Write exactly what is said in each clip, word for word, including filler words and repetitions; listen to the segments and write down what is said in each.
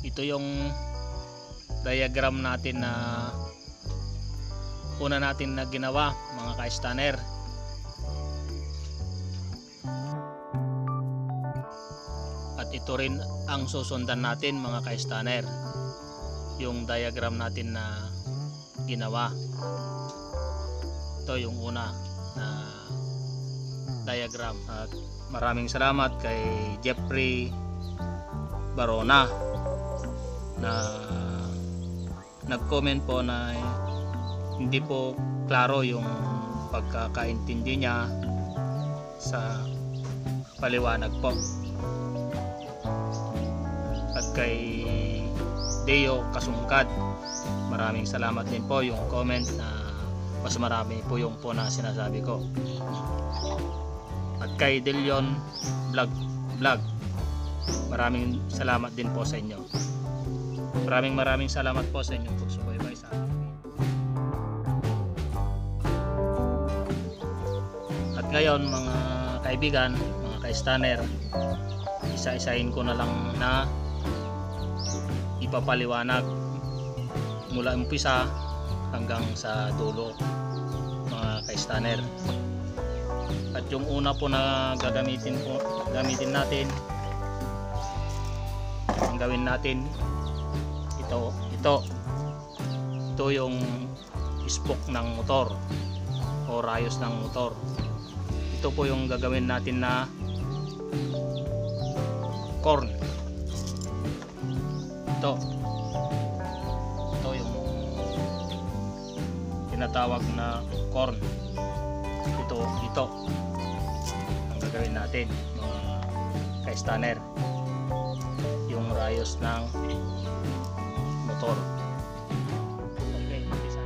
ito yung diagram natin na una natin na ginawa mga ka-stunner. At ito rin ang susundan natin mga ka-stunner, yung diagram natin na ginawa. Ito yung una na diagram. At maraming salamat kay Jeffrey Barona na nag-comment po na hindi po klaro yung pagkakaintindi niya sa paliwanag po. At kay Deo Kasungkad, maraming salamat din po yung comment na mas marami po yung po na sinasabi ko. At kay Delion Vlog Vlog, maraming salamat din po sa inyo. Maraming maraming salamat po sa inyong pagsubaybay sa akin. At ngayon mga kaibigan, mga ka-stunner, isa-isahin ko na lang na ipapaliwanag mula umpisa hanggang sa dulo mga ka-stunner. At yung una po na gagamitin po, gamitin natin, ang gawin natin ito, ito ito yung spoke ng motor o rayos ng motor. Ito po yung gagawin natin na corn. Ito ito yung tinatawag na corn. Ito ito ang gagawin natin mga ka-stunner, yung rayos ng motor. Okay, umpisa.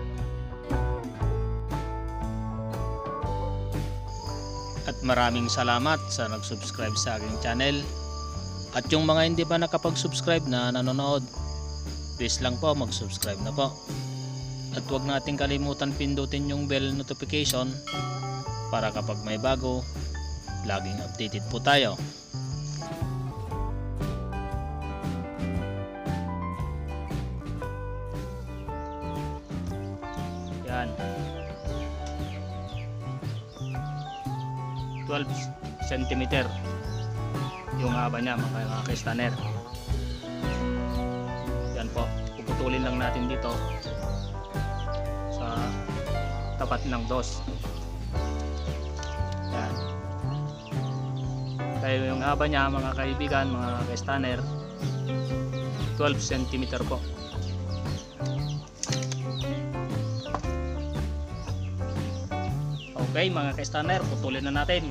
At maraming salamat sa nag-subscribe sa aking channel. At yung mga hindi pa nakapag-subscribe na nanonood, please lang po mag-subscribe na po. At huwag nating kalimutan pindutin yung bell notification para kapag may bago, laging updated po tayo. Yan. twelve centimeter yung haba niya mga ka-stunner. Yan po, puputulin lang natin dito sa tapat ng dos. Yan. Kaya yung haba niya mga kaibigan, mga ka-stunner, twelve centimeter po. Okay mga ka-stunner, putulin na natin.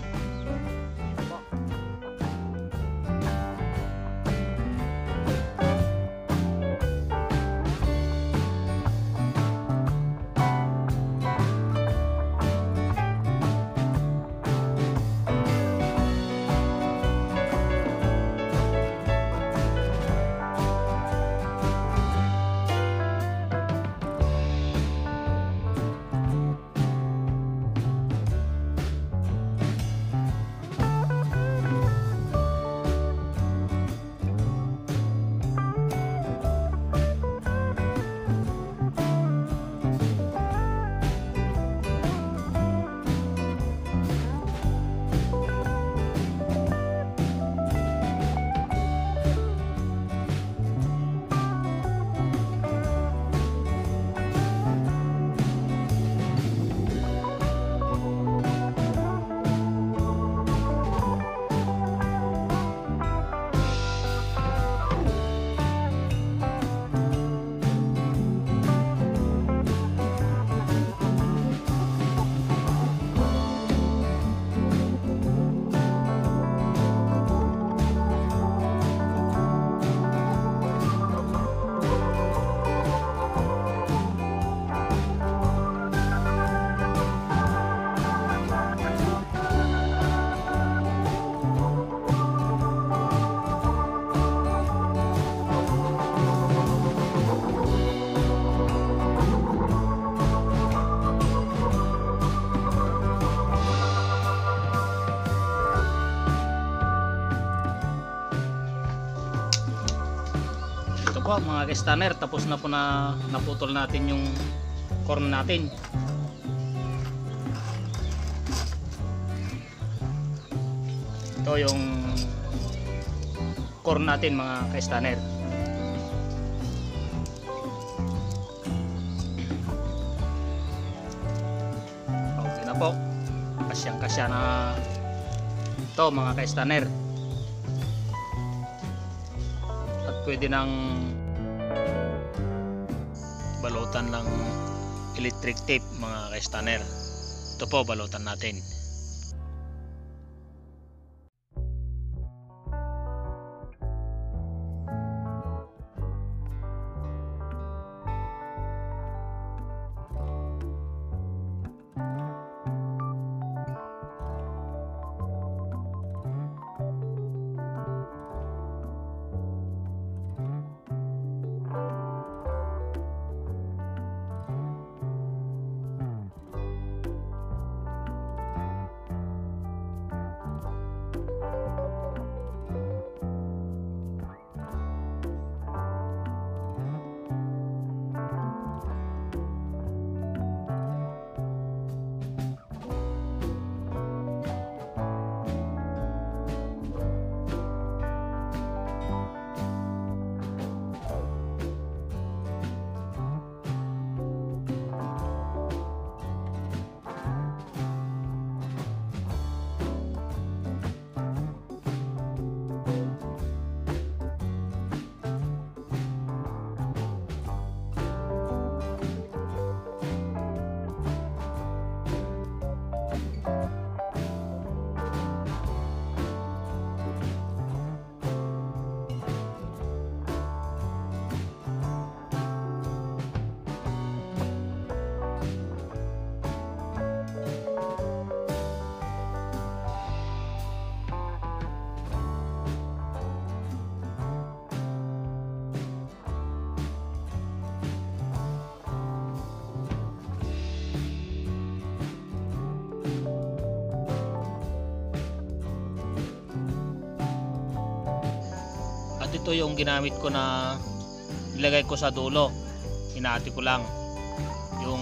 po mga ka-stunner, tapos na po na naputol natin yung corn natin. Ito yung corn natin mga ka-stunner. Okay na po, kasyang kasya na ito mga ka-stunner. At pwede nang balutan lang electric tape mga ka-stunner. Ito po, balutan natin. At ito yung ginamit ko na nilagay ko sa dulo. Hinati ko lang yung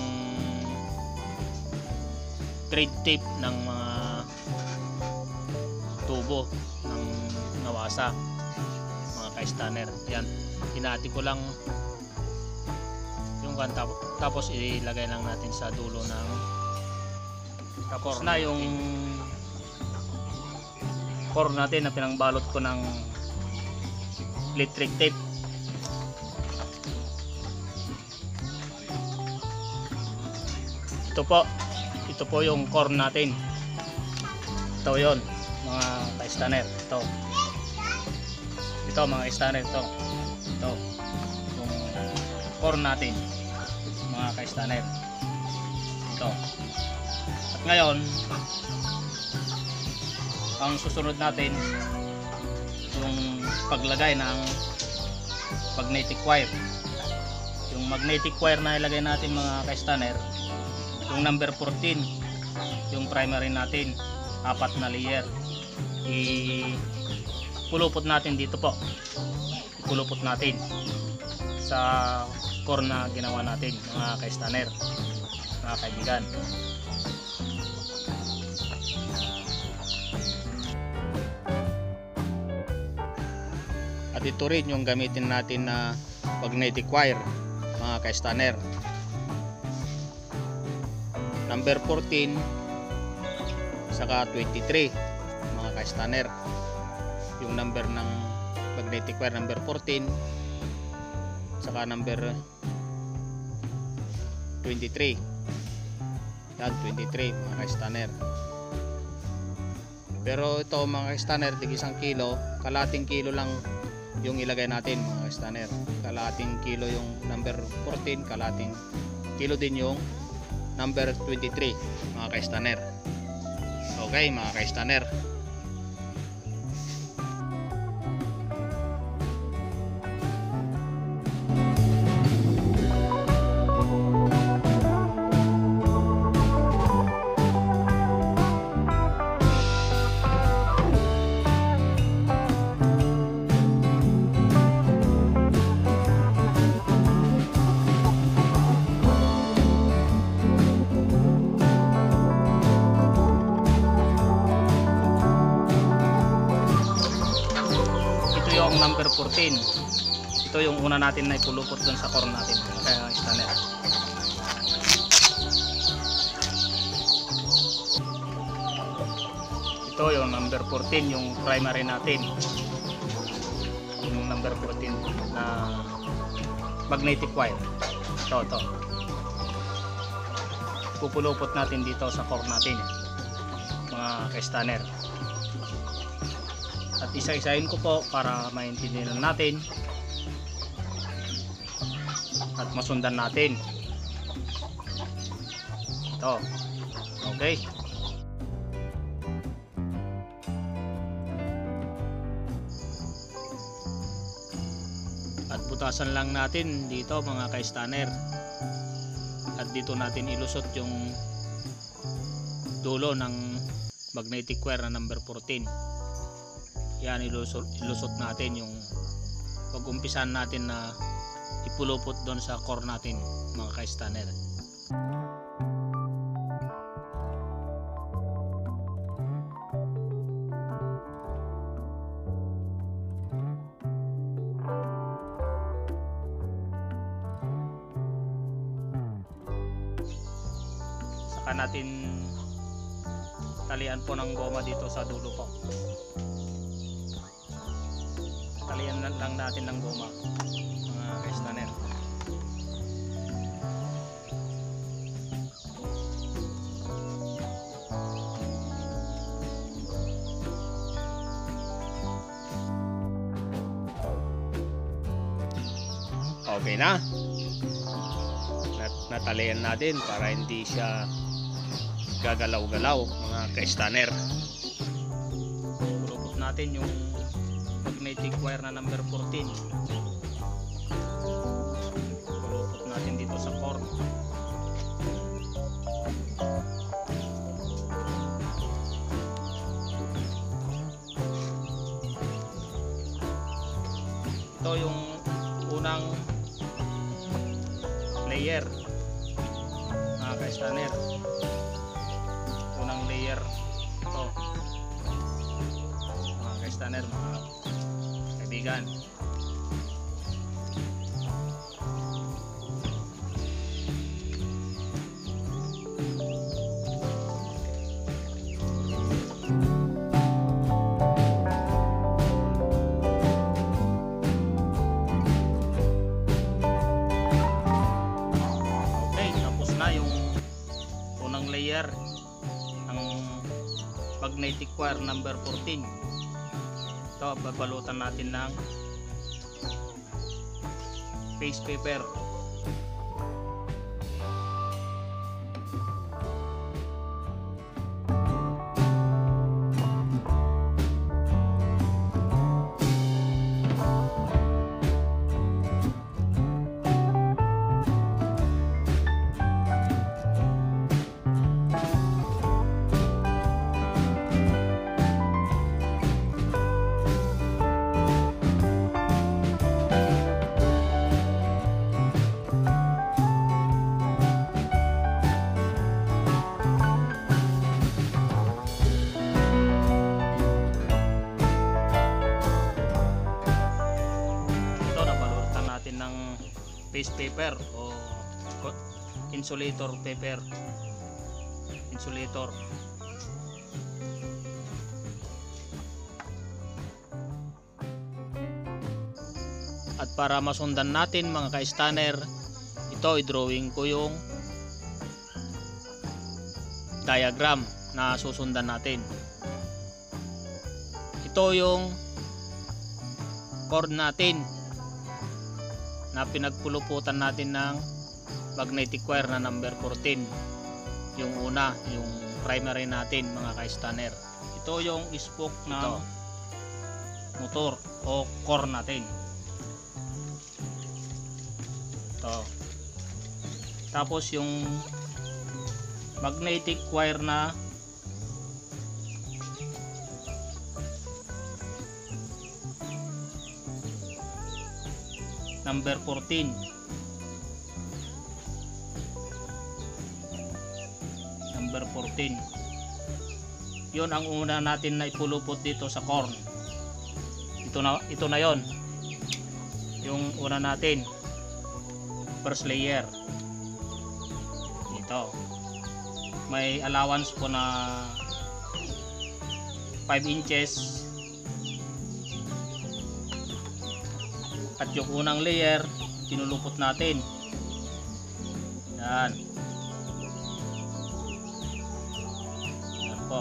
thread tape ng mga tubo ng nawasa mga ka-stunner. Yan, hinati ko lang yung kan, tapos ilagay lang natin sa dulo ng, tapos na yung core natin na pinangbalot ko ng electric tape. Ito po, ito po yung core natin. Ito yon mga ka-stunner. Ito, ito mga ka-stunner. Ito, ito yung core natin mga ka-stunner. Ito. At ngayon, ang susunod natin yung paglagay ng magnetic wire. Yung magnetic wire na ilagay natin mga ka-stunner, yung number fourteen, yung primary natin, apat na layer. Ipulupot natin dito po. Ipulupot natin sa core na ginawa natin mga ka-stunner, mga kaibigan. At ito rin yung gamitin natin na magnetic wire mga ka-stunner, number fourteen saka twenty-three mga ka-stunner. Yung number ng magnetic wire number fourteen saka number twenty-three. Yan, twenty-three mga ka-stunner. Pero ito mga ka-stunner, tig isang kilo, kalating kilo lang yung ilagay natin mga ka-stunner. Kalating kilo yung number fourteen, kalating kilo din yung number twenty-three mga ka-stunner. Okay mga ka-stunner. itong number fourteen. Ito yung una natin na ipulupot dun sa core natin, kaya stunner. Ito yung number fourteen, yung primary natin, yung number fourteen na magnetic wire. Ito, ito pupulupot natin dito sa core natin, mga ka-stunner. At isa-isahin ko po para maintindihan natin at masundan natin. Ito, okay. At butasan lang natin dito mga ka-stunner. At dito natin ilusot yung dulo ng magnetic wire na number fourteen. Yan, ilusot, ilusot natin yung pag-umpisan natin na ipulupot doon sa core natin mga ka-stunner. Saka natin talian po ng goma dito sa dulo po. Talian lang natin ng goma mga ka-stunner. Okay na. Nat natalian natin para hindi siya gagalaw-galaw mga ka-stunner. Pulupot natin yung magnetic wire na number fourteen. Pulupot natin dito sa core. Ito yung unang layer mga ka-stunner. Unang layer ito mga ka-stunner, mga kaibigan. Okay, tapos na yung unang layer ng magnetic wire number fourteen. Ito, babalutan natin ng face paper. Face paper o insulator paper, insulator. At para masundan natin mga ka-stunner, ito i-drawing ko yung diagram na susundan natin. Ito yung cord natin na pinagpuluputan natin ng magnetic wire na number fourteen. Yung una, yung primary natin mga ka-stunner. Ito yung spoke ng ito, motor o core natin. Ito. Tapos yung magnetic wire na number fourteen. Number fourteen. Yun ang una natin na ipulupot dito sa core. ito na ito na yon, yung una natin, first layer. Ito may allowance po na five inches, at yung unang layer tinulupot natin. Yan. Yan po,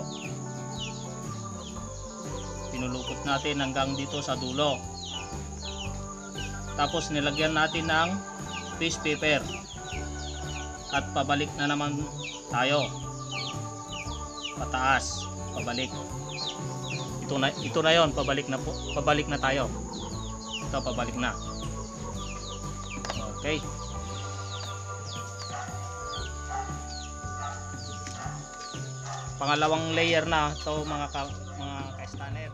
tinulupot natin hanggang dito sa dulo, tapos nilagyan natin ng fish paper at pabalik na naman tayo, pataas, pabalik. Ito na ito na yon, pabalik na po, pabalik na tayo. Ito pabalik na. Okay. Pangalawang layer na to mga ka, mga ka-stunner.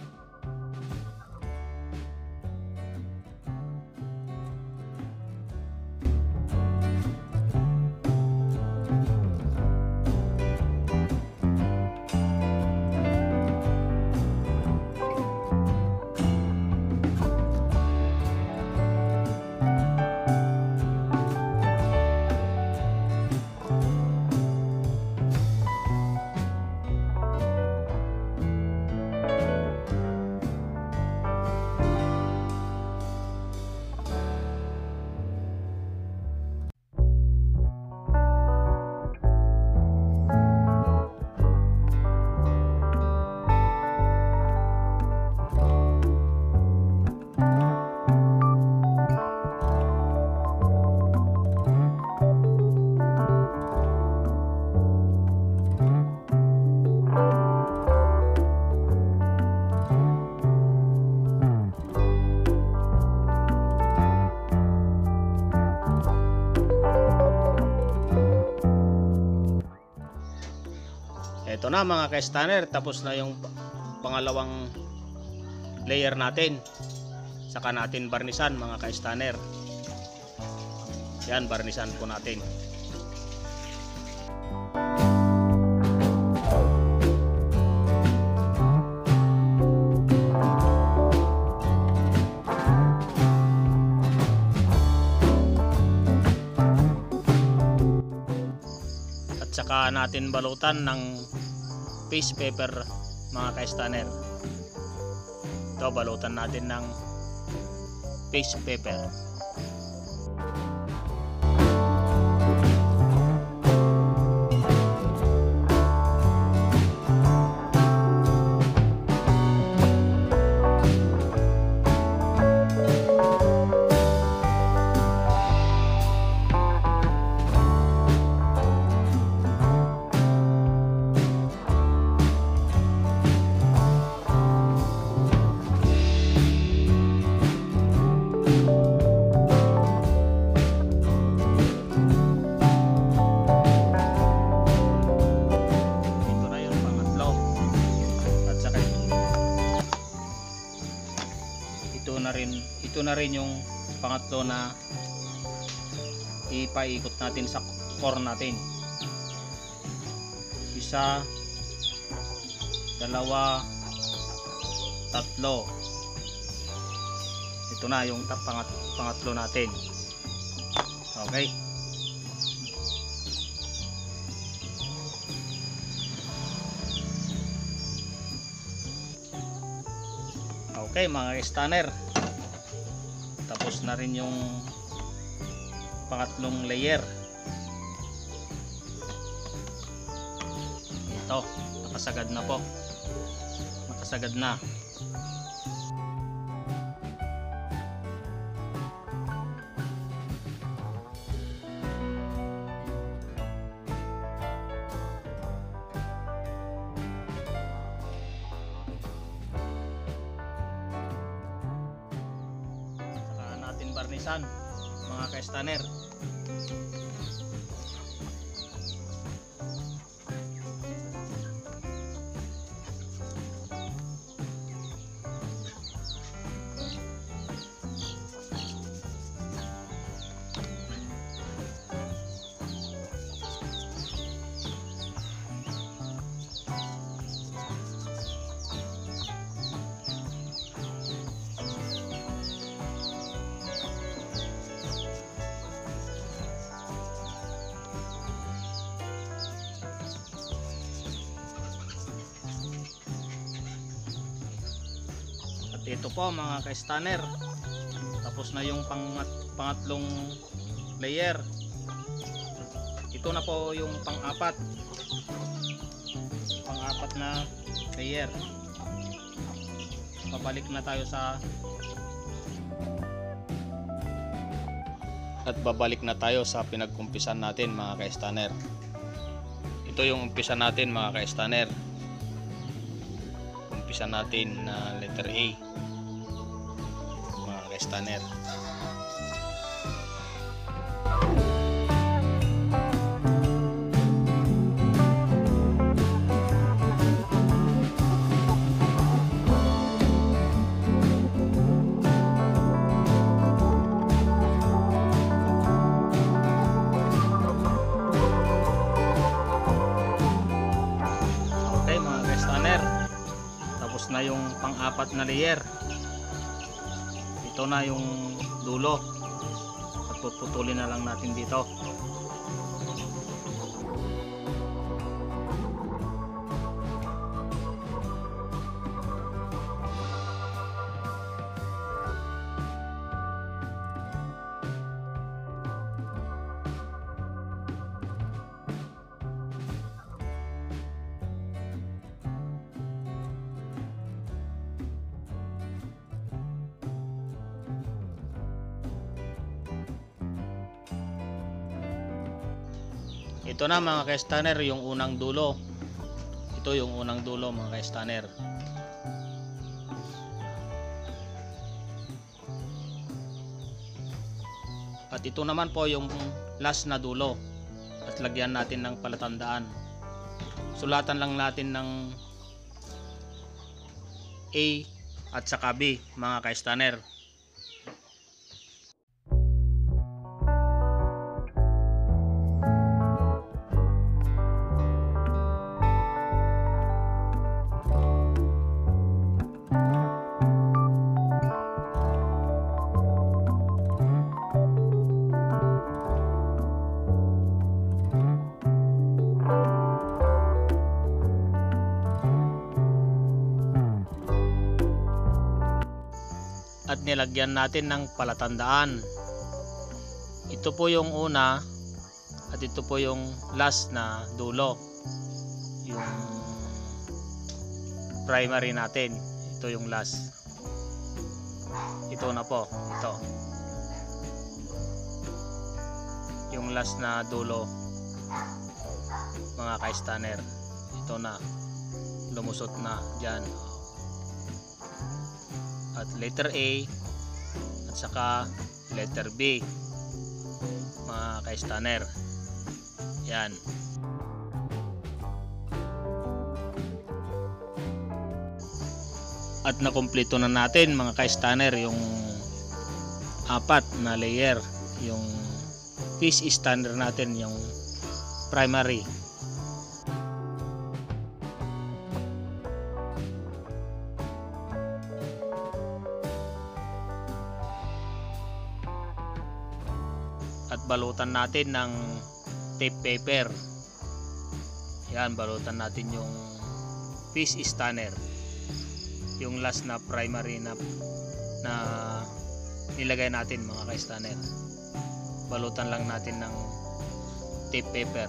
Ito na mga ka-stunner, tapos na yung pangalawang layer natin. Saka natin barnisan mga ka-stunner. Yan, barnisan po natin. At saka natin balutan ng fish paper mga ka-stunner. Ito, balutan natin ng fish paper. Ito na rin, ito na rin yung pangatlo na ipaikot natin sa core natin. Isa, dalawa, tatlo. Ito na yung pangat, pangatlo natin. Okay. Okay mga stunner, tapos na rin yung pangatlong layer. Ito, nakasagad na po, nakasagad na. Barnisan mga ka-stunner. ito po mga ka-stunner, tapos na yung pangat, pangatlong layer. Ito na po yung pang-apat pang-apat na layer. Pabalik na tayo sa at babalik na tayo sa pinagkumpisan natin mga ka-stunner. Ito yung umpisa natin mga ka-stunner. Umpisa natin na letter A mga ka-stunner. Tapos na yung pang-apat na layer. Ito na yung dulo at puputulin na lang natin dito. Ito na mga ka-stunner yung unang dulo. Ito yung unang dulo mga ka-stunner. At ito naman po yung last na dulo. At lagyan natin ng palatandaan. Sulatan lang natin ng A at saka B mga ka-stunner. At nilagyan natin ng palatandaan. Ito po yung una at ito po yung last na dulo, yung primary natin. Ito yung last. Ito na po, ito yung last na dulo mga ka-stunner. Ito na, lumusot na dyan. At letter A at saka letter B mga ka-stunner. Yan. At nakumpleto na natin mga ka-stunner yung apat na layer, yung fish stunner natin, yung primary. At balutan natin ng tape paper. Yan, balutan natin yung fish stunner, yung last na primary na na nilagay natin mga ka-stunner. Balutan lang natin ng tape paper.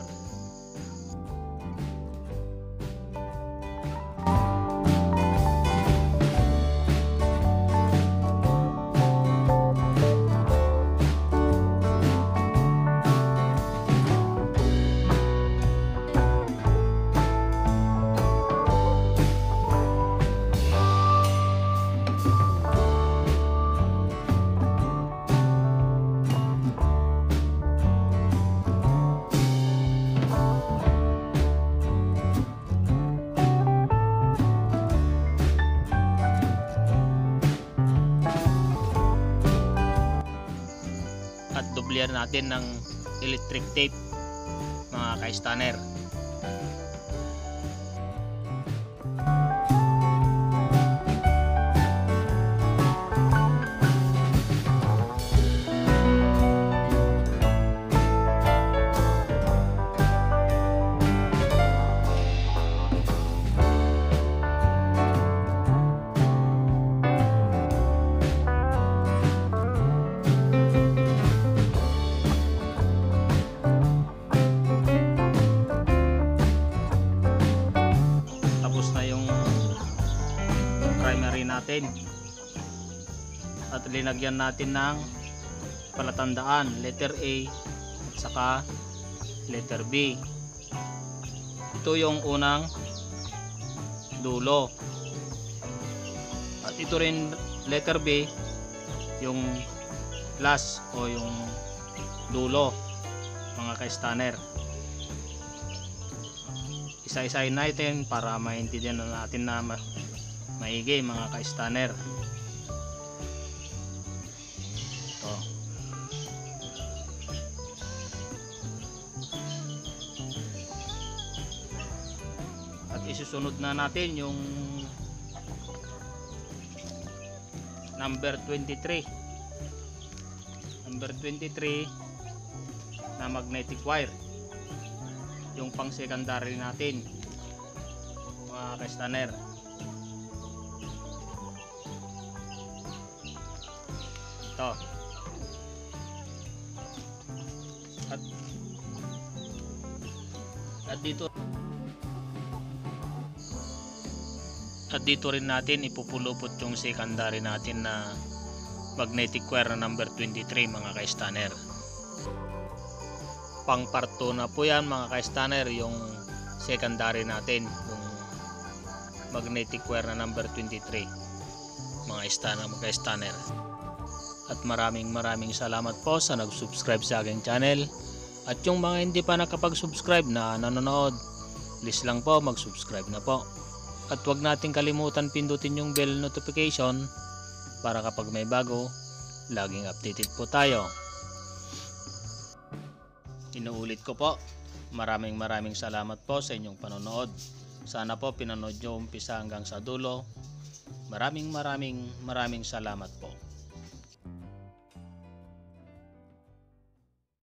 At dublihan natin ng electric tape mga ka-stunner. natin at linagyan natin ng palatandaan letter A at saka letter B. Ito yung unang dulo at ito rin letter B yung last o yung dulo mga ka-stunner. Isa-isahin natin para maintindihan na natin na ma maigi mga ka-stunner. Ito. At isusunod na natin yung number twenty-three. Number twenty-three na magnetic wire. Yung pang secondary natin mga ka-stunner. Ito. At at dito at dito rin natin ipupulupot yung secondary natin na magnetic wire na number twenty-three mga ka-stunner. Pang part two na po yan mga ka-stunner, yung secondary natin, yung magnetic wire na number twenty-three mga stunner, mga ka-stunner. At maraming maraming salamat po sa nag-subscribe sa aking channel. At yung mga hindi pa nakapag-subscribe na nanonood, please lang po mag-subscribe na po. At huwag natin kalimutan pindutin yung bell notification para kapag may bago, laging updated po tayo. Inuulit ko po, maraming maraming salamat po sa inyong panonood. Sana po pinanood nyo umpisa hanggang sa dulo. Maraming maraming maraming salamat po.